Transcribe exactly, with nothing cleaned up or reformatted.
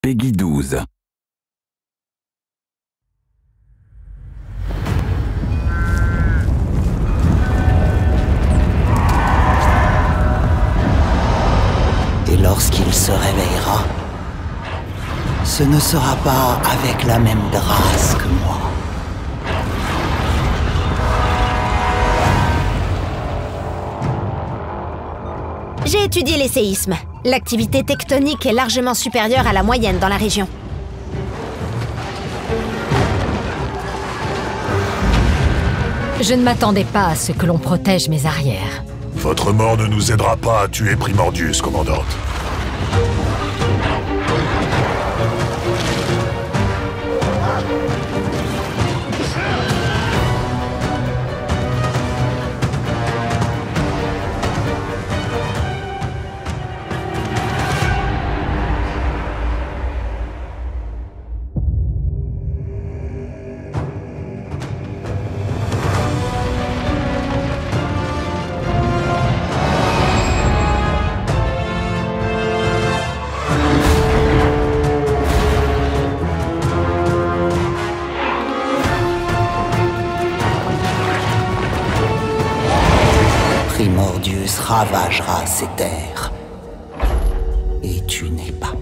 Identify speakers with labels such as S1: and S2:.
S1: Peggy douze.
S2: Et lorsqu'il se réveillera, ce ne sera pas avec la même grâce que moi.
S3: J'ai étudié les séismes. L'activité tectonique est largement supérieure à la moyenne dans la région.
S4: Je ne m'attendais pas à ce que l'on protège mes arrières.
S5: Votre mort ne nous aidera pas à tuer Primordius, commandante.
S2: Primordius ravagera ces terres. Et tu n'es pas